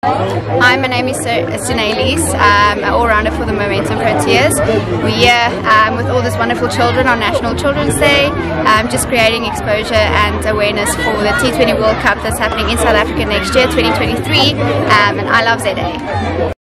Hi, my name is Suné, an all-rounder for the Momentum Frontiers. We're here with all these wonderful children on National Children's Day, just creating exposure and awareness for the T20 World Cup that's happening in South Africa next year, 2023, and iloveza.com.